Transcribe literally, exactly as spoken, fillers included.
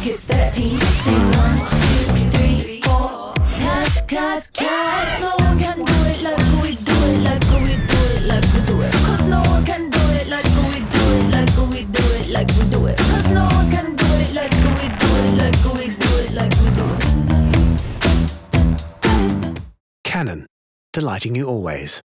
it's thirteen. Sing one, two, three, four. Cause, cause, cause no one can do it like we do it, like we do it, like we do it. Cause no one can do it like we do it, like we do it, like we do it. Cause no one can do it like we do it, like we do it, like we do it. Canon, delighting you always.